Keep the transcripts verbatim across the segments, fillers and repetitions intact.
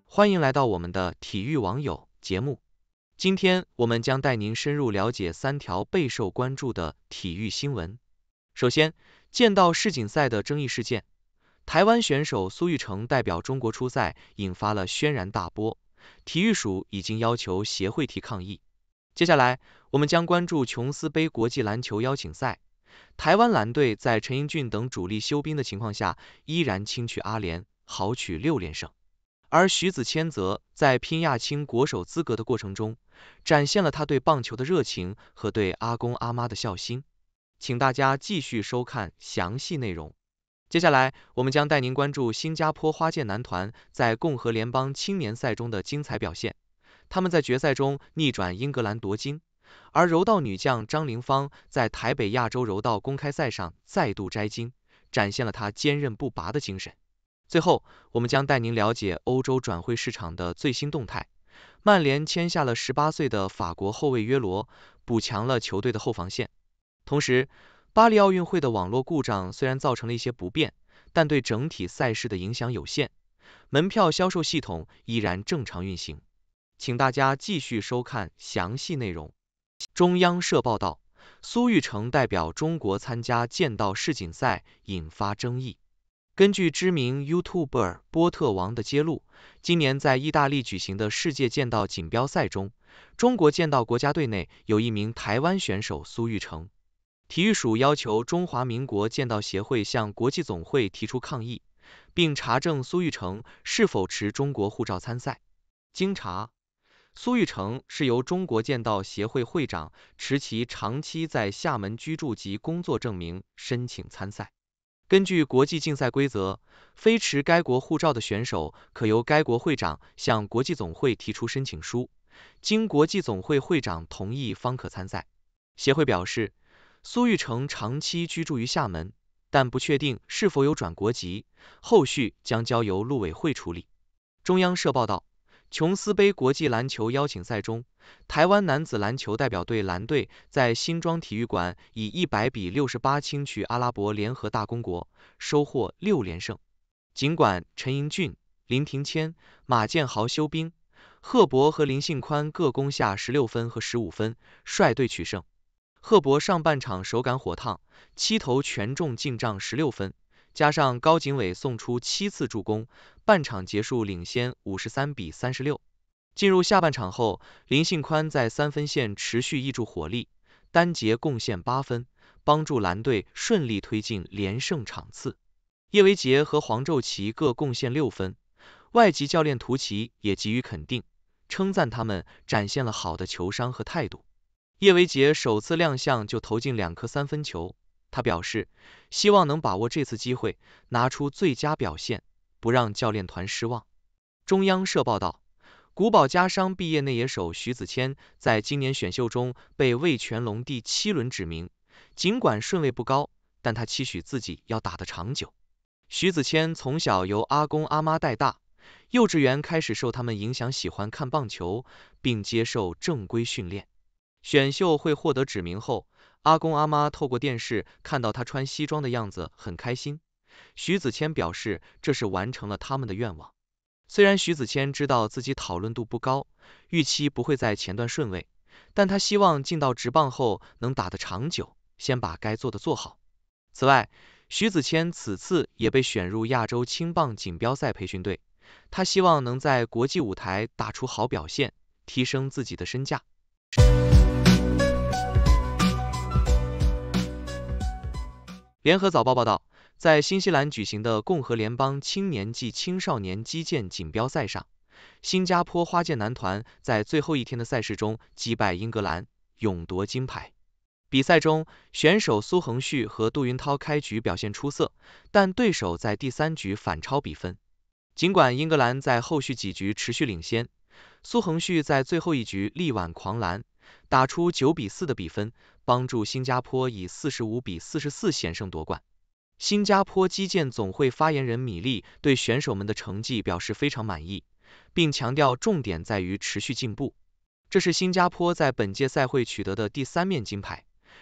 欢迎来到我们的体育网友节目。今天我们将带您深入了解三条备受关注的体育新闻。首先，剑道世锦赛的争议事件，台湾选手苏玉成代表中国出赛，引发了轩然大波，体育署已经要求协会提抗议。接下来，我们将关注琼斯杯国际篮球邀请赛，台湾篮队在陈英俊等主力休兵的情况下，依然轻取阿联，豪取六连胜。而徐子谦则在拼亚青国手资格的过程中，展现了他对棒球的热情和对阿公阿妈的孝心。请大家继续收看详细内容。接下来，我们将带您关注新加坡花剑男团在共和联邦青年赛中的精彩表现。他们在决赛中逆转英格兰夺金，而柔道女将张琳芳在台北亚洲柔道公开赛上再度摘金，展现了她坚韧不拔的精神。最后，我们将带您了解欧洲转会市场的最新动态。曼联签下了十八岁的法国后卫约罗，补强了球队的后防线。同时，巴黎奥运会的网络故障虽然造成了一些不便，但对整体赛事的影响有限，门票销售系统依然正常运行。请大家继续收看详细内容。中央社报道，苏玉成代表中国参加剑道世锦赛引发争议。根据知名 YouTuber 波特王的揭露，今年在意大利举行的世界剑道锦标赛中，中国剑道国家队内有一名台湾选手苏玉成。体育署要求中华民国剑道协会向国际总会提出抗议，并查证苏玉成是否持中国护照参赛。经查，苏玉成是由中国剑道协会会长持其长期在厦门居住及工作证明申请参赛。根据国际竞赛规则，非持该国护照的选手可由该国会长向国际总会提出申请书，经国际总会会长同意方可参赛。协会表示，苏玉成长期居住于厦门，但不确定是否有转国籍，后续将交由陆委会处理。中央社报道，琼斯杯国际篮球邀请赛中，台湾男子篮球代表队蓝队在新庄体育馆以一百比六十八轻取阿拉伯联合大公国，收获六连胜。尽管陈英俊、林庭谦、马建豪休兵，贺博和林信宽各攻下十六分和十五分，率队取胜。贺博上半场手感火烫，七投全中进账十六分，加上高景伟送出七次助攻，半场结束领先五十三比三十六。进入下半场后，林信宽在三分线持续挹注火力，单节贡献八分，帮助蓝队顺利推进连胜场次。叶维杰和黄宙奇各贡献六分，外籍教练图奇也给予肯定，称赞他们展现了好的球商和态度。叶维杰首次亮相就投进两颗三分球，他表示希望能把握这次机会，拿出最佳表现，不让教练团失望。中央社报道，古堡家商毕业内野手徐子谦在今年选秀中被魏全龙第七轮指名，尽管顺位不高，但他期许自己要打得长久。徐子谦从小由阿公阿妈带大，幼稚园开始受他们影响喜欢看棒球，并接受正规训练。选秀会获得指名后，阿公阿妈透过电视看到他穿西装的样子很开心。徐子谦表示这是完成了他们的愿望。虽然徐子谦知道自己讨论度不高，预期不会在前段顺位，但他希望进到职棒后能打得长久，先把该做的做好。此外，徐子谦此次也被选入亚洲青棒锦标赛培训队，他希望能在国际舞台打出好表现，提升自己的身价。联合早报报道，在新西兰举行的共和联邦青年暨青少年击剑锦标赛上，新加坡花剑男团在最后一天的赛事中击败英格兰，勇夺金牌。比赛中，选手苏恒旭和杜云涛开局表现出色，但对手在第三局反超比分。尽管英格兰在后续几局持续领先，苏恒旭在最后一局力挽狂澜，打出九比四的比分，帮助新加坡以四十五比四十四险胜夺冠。新加坡击剑总会发言人米利对选手们的成绩表示非常满意，并强调重点在于持续进步。这是新加坡在本届赛会取得的第三面金牌，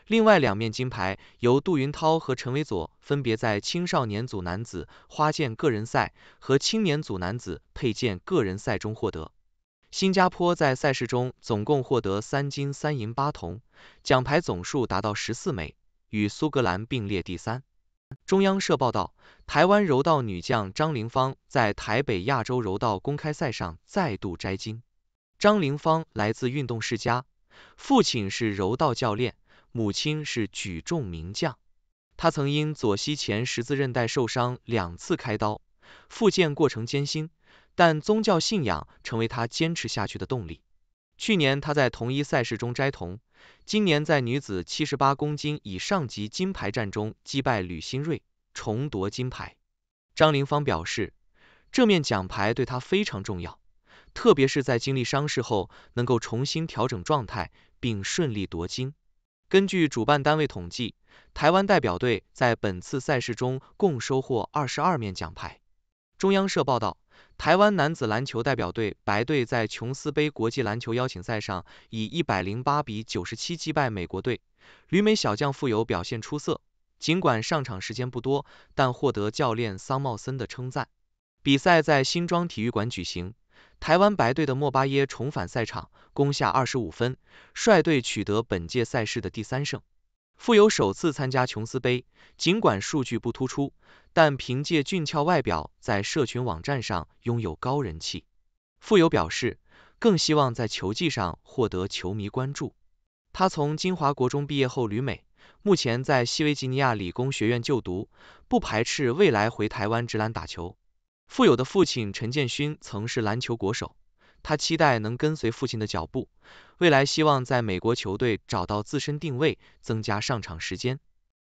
另外两面金牌由杜云涛和陈伟佐分别在青少年组男子花剑个人赛和青年组男子佩剑个人赛中获得。新加坡在赛事中总共获得三金三银八铜，奖牌总数达到十四枚，与苏格兰并列第三。中央社报道，台湾柔道女将张凌芳在台北亚洲柔道公开赛上再度摘金。张凌芳来自运动世家，父亲是柔道教练，母亲是举重名将。她曾因左膝前十字韧带受伤两次开刀，复健过程艰辛，但宗教信仰成为她坚持下去的动力。去年她在同一赛事中摘铜，今年在女子七十八公斤以上级金牌战中击败吕新瑞，重夺金牌。张凌芳表示，这面奖牌对她非常重要，特别是在经历伤势后能够重新调整状态并顺利夺金。根据主办单位统计，台湾代表队在本次赛事中共收获二十二面奖牌。中央社报道，台湾男子篮球代表队白队在琼斯杯国际篮球邀请赛上以一百零八比九十七击败美国队，旅美小将傅有表现出色，尽管上场时间不多，但获得教练桑茂森的称赞。比赛在新庄体育馆举行，台湾白队的莫巴耶重返赛场，攻下二十五分，率队取得本届赛事的第三胜。傅有首次参加琼斯杯，尽管数据不突出，但凭借俊俏外表在社群网站上拥有高人气。傅有表示，更希望在球技上获得球迷关注。他从金华国中毕业后旅美，目前在西维吉尼亚理工学院就读，不排斥未来回台湾职篮打球。傅有的父亲陈建勋曾是篮球国手，他期待能跟随父亲的脚步，未来希望在美国球队找到自身定位，增加上场时间。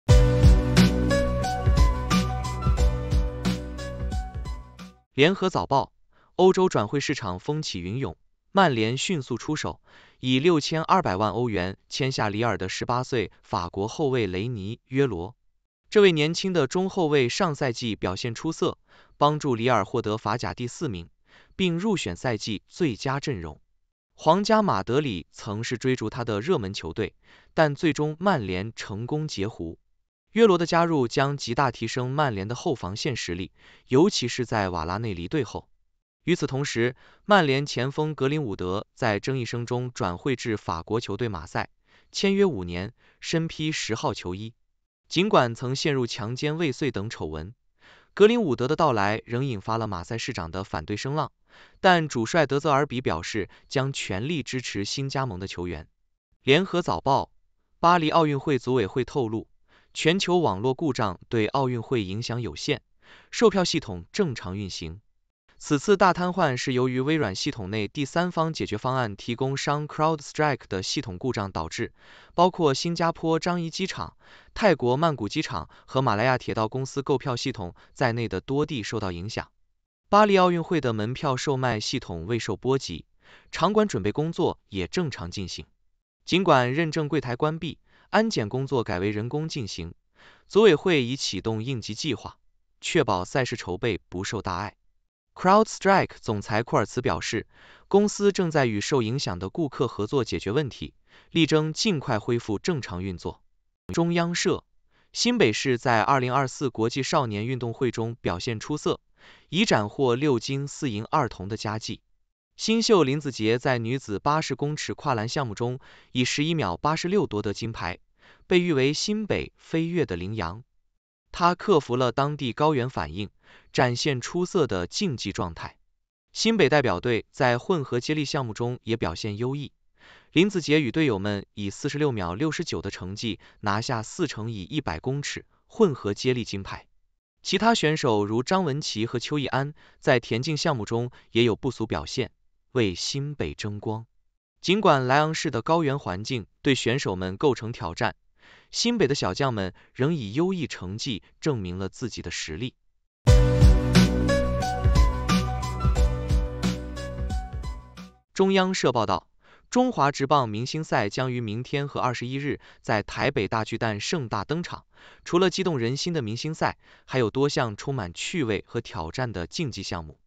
联合早报，欧洲转会市场风起云涌，曼联迅速出手，以六千二百万欧元签下里尔的十八岁法国后卫雷尼·约罗。这位年轻的中后卫上赛季表现出色，帮助里尔获得法甲第四名，并入选赛季最佳阵容。皇家马德里曾是追逐他的热门球队，但最终曼联成功截胡。约罗的加入将极大提升曼联的后防线实力，尤其是在瓦拉内离队后。与此同时，曼联前锋格林伍德在争议声中转会至法国球队马赛，签约五年，身披十号球衣。尽管曾陷入强奸未遂等丑闻，格林伍德的到来仍引发了马赛市长的反对声浪，但主帅德泽尔比表示将全力支持新加盟的球员。联合早报，巴黎奥运会组委会透露，全球网络故障对奥运会影响有限，售票系统正常运行。此次大瘫痪是由于微软系统内第三方解决方案提供商 CrowdStrike 的系统故障导致，包括新加坡樟宜机场、泰国曼谷机场和马来亚铁道公司购票系统在内的多地受到影响。巴黎奥运会的门票售卖系统未受波及，场馆准备工作也正常进行。尽管认证柜台关闭，安检工作改为人工进行，组委会已启动应急计划，确保赛事筹备不受大碍。CrowdStrike 总裁库尔茨表示，公司正在与受影响的顾客合作解决问题，力争尽快恢复正常运作。中央社，新北市在二零二四国际少年运动会中表现出色，已斩获六金四银二铜的佳绩。新秀林子杰在女子八十公尺跨栏项目中以十一秒八十六夺得金牌，被誉为新北飞跃的羚羊。他克服了当地高原反应，展现出色的竞技状态。新北代表队在混合接力项目中也表现优异，林子杰与队友们以四十六秒六十九的成绩拿下四乘以一百公尺混合接力金牌。其他选手如张文琪和邱义安在田径项目中也有不俗表现，为新北争光。尽管莱昂市的高原环境对选手们构成挑战，新北的小将们仍以优异成绩证明了自己的实力。中央社报道，中华职棒明星赛将于明天和二十一日在台北大巨蛋盛大登场。除了激动人心的明星赛，还有多项充满趣味和挑战的竞技项目。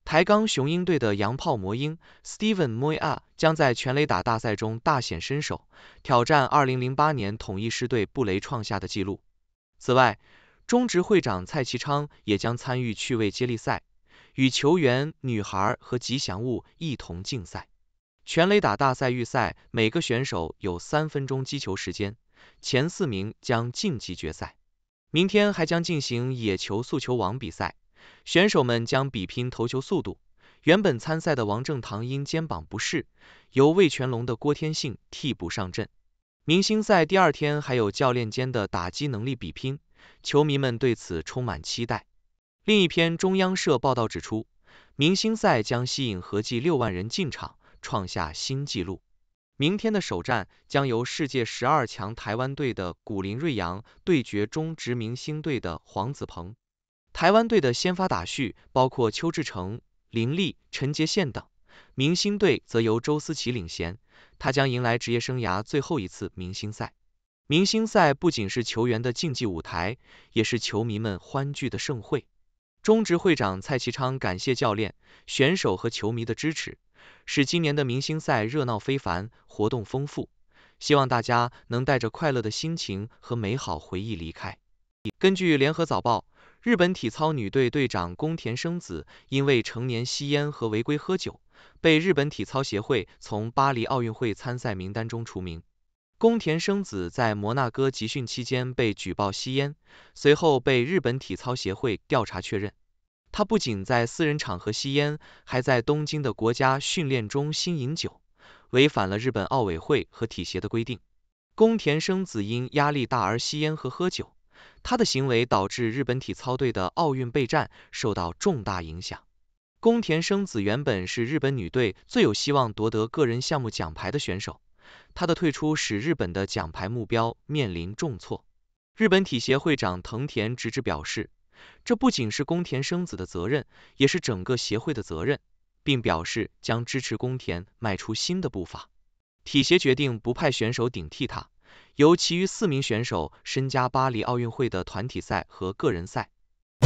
台钢雄鹰队的洋炮魔鹰 Steven Moya 将在全垒打大赛中大显身手，挑战二零零八年统一狮队布雷创下的纪录。此外，中职会长蔡其昌也将参与趣味接力赛，与球员、女孩和吉祥物一同竞赛。全垒打大赛预赛，每个选手有三分钟击球时间，前四名将晋级决赛。明天还将进行野球速球王比赛。选手们将比拼投球速度。原本参赛的王正堂因肩膀不适，由魏全龙的郭天信替补上阵。明星赛第二天还有教练间的打击能力比拼，球迷们对此充满期待。另一篇中央社报道指出，明星赛将吸引合计六万人进场，创下新纪录。明天的首战将由世界十二强台湾队的古林睿煬对决中职明星队的黄子鹏。台湾队的先发打序包括邱志成、林立、陈杰宪等，明星队则由周思齐领衔，他将迎来职业生涯最后一次明星赛。明星赛不仅是球员的竞技舞台，也是球迷们欢聚的盛会。中职会长蔡其昌感谢教练、选手和球迷的支持，使今年的明星赛热闹非凡，活动丰富，希望大家能带着快乐的心情和美好回忆离开。根据联合早报，日本体操女队队长宫田生子因未成年吸烟和违规喝酒，被日本体操协会从巴黎奥运会参赛名单中除名。宫田生子在摩纳哥集训期间被举报吸烟，随后被日本体操协会调查确认。他不仅在私人场合吸烟，还在东京的国家训练中心饮酒，违反了日本奥委会和体协的规定。宫田生子因压力大而吸烟和喝酒，他的行为导致日本体操队的奥运备战受到重大影响。宫田生子原本是日本女队最有希望夺得个人项目奖牌的选手，他的退出使日本的奖牌目标面临重挫。日本体协会长藤田直之表示，这不仅是宫田生子的责任，也是整个协会的责任，并表示将支持宫田迈出新的步伐。体协决定不派选手顶替他，由其余四名选手参加巴黎奥运会的团体赛和个人赛。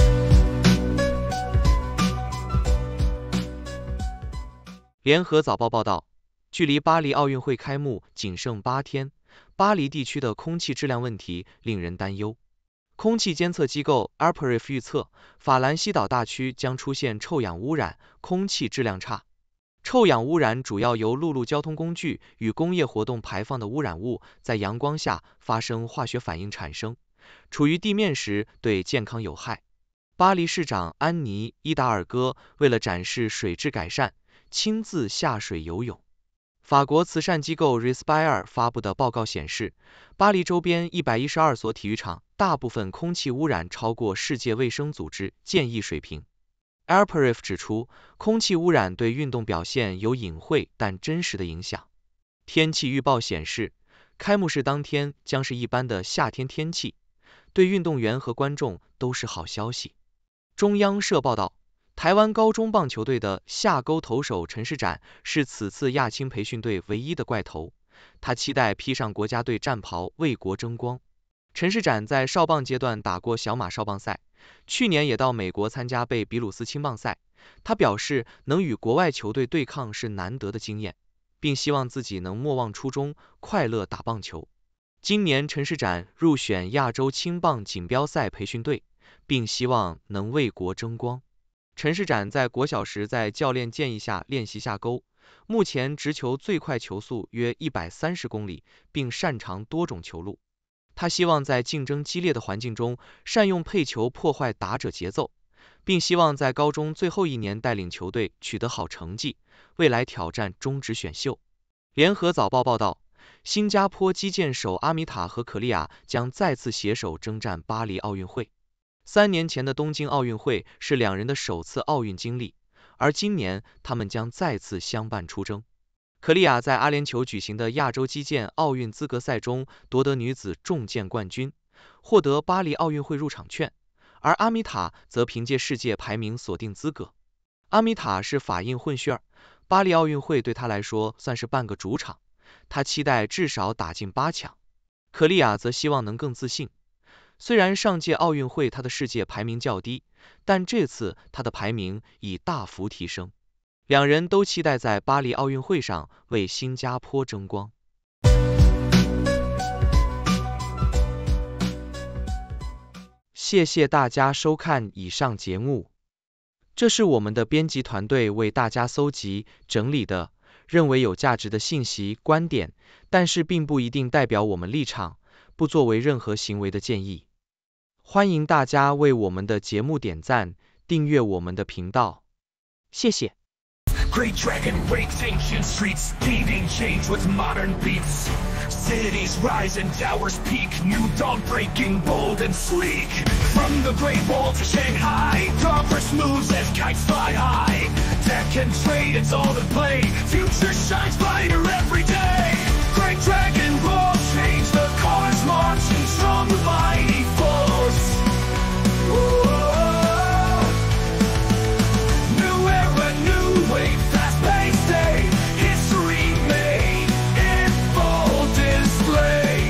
联合早报报道，距离巴黎奥运会开幕仅剩八天，巴黎地区的空气质量问题令人担忧。空气监测机构 A P R I F 预测，法兰西岛大区将出现臭氧污染，空气质量差。臭氧污染主要由陆路交通工具与工业活动排放的污染物在阳光下发生化学反应产生，处于地面时对健康有害。巴黎市长安妮·伊达尔戈为了展示水质改善，亲自下水游泳。法国慈善机构 Respire 发布的报告显示，巴黎周边一百一十二所体育场大部分空气污染超过世界卫生组织建议水平。A P R I F 指出，空气污染对运动表现有隐晦但真实的影响。天气预报显示，开幕式当天将是一般的夏天天气，对运动员和观众都是好消息。中央社报道，台湾高中棒球队的下钩投手陈世展是此次亚青培训队唯一的怪头，他期待披上国家队战袍为国争光。陈世展在少棒阶段打过小马少棒赛，去年也到美国参加贝比鲁斯青棒赛。他表示能与国外球队对抗是难得的经验，并希望自己能莫忘初衷，快乐打棒球。今年陈世展入选亚洲青棒锦标赛培训队，并希望能为国争光。陈世展在国小时在教练建议下练习下钩，目前直球最快球速约一百三十公里，并擅长多种球路。他希望在竞争激烈的环境中善用配球破坏打者节奏，并希望在高中最后一年带领球队取得好成绩，未来挑战中职选秀。联合早报报道，新加坡击剑手阿米塔和可利亚将再次携手征战巴黎奥运会。三年前的东京奥运会是两人的首次奥运经历，而今年他们将再次相伴出征。可利亚在阿联酋举行的亚洲击剑奥运资格赛中夺得女子重剑冠军，获得巴黎奥运会入场券，而阿米塔则凭借世界排名锁定资格。阿米塔是法印混血儿，巴黎奥运会对他来说算是半个主场，他期待至少打进八强。可利亚则希望能更自信。 虽然上届奥运会他的世界排名较低，但这次他的排名已大幅提升。两人都期待在巴黎奥运会上为新加坡争光。谢谢大家收看以上节目，这是我们的编辑团队为大家搜集整理的认为有价值的信息观点，但是并不一定代表我们立场，不作为任何行为的建议。欢迎大家为我们的节目点赞，订阅我们的频道，谢谢。 Great dragon rakes ancient streets, paving change with modern beats. Cities rise and towers peak, new dawn breaking, bold and sleek. From the Great Wall to Shanghai, progress moves as kites fly high. Tech and trade, it's all to play, future shines brighter every day. Great dragon will change, the cars marching strong with mighty force. Whoa. New era, new wave, fast-paced day, history made in full display.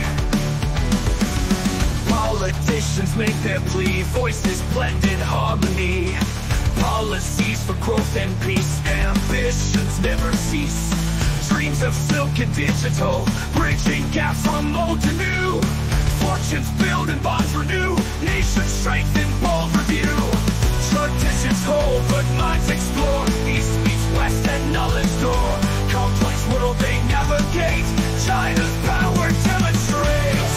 Politicians make their plea, voices blend in harmony. Policies for growth and peace, ambitions never cease. Dreams of silk and digital, bridging gaps from old to new. Fortunes build and bonds renew, nations strengthen, bold review. Traditions hold, but minds explore, east meets west and knowledge door. Complex world they navigate, China's power demonstrates.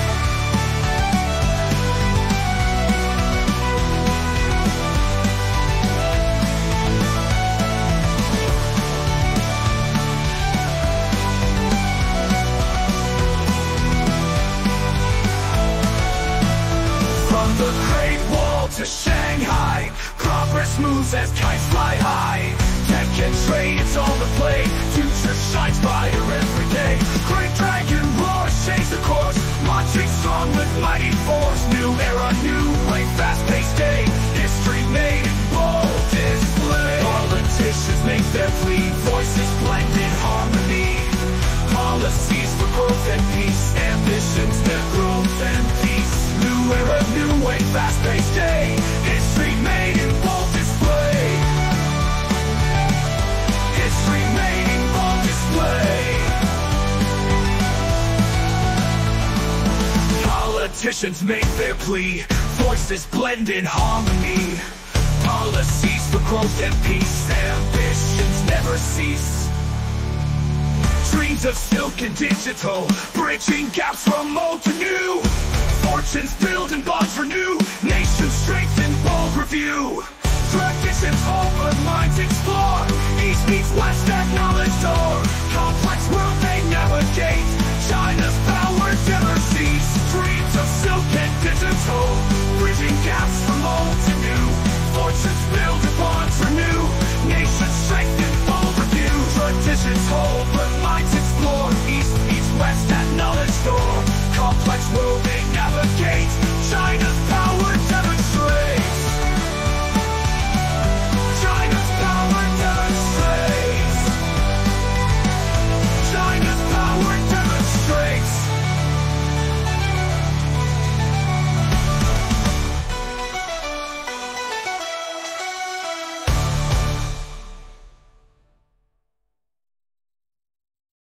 From the Great Wall to Shanghai, progress moves as kites fly high. Tech and trade, it's all to play, future shines brighter every day. Great dragon roars, change the course, marching strong with mighty force. New era, new way, fast-paced day, history made in bold display. Politicians make their plea, voices blend in harmony. Policies for growth and peace, ambitions their growth and peace. New era, new way, fast-paced day, history made in bold display. History made in bold display. Politicians make their plea, voices blend in harmony. Policies for growth and peace, ambitions never cease. Dreams of silk and digital, bridging gaps from old to new. Fortunes build and bonds renew, nations strengthen, bold review. Traditions hold, but minds explore, east meets west at knowledge door. Complex world they navigate, China's power never cease. Dreams of silk and digital, bridging gaps from old to new. Fortunes build and bonds renew, nations strengthen, bold review. Traditions hold,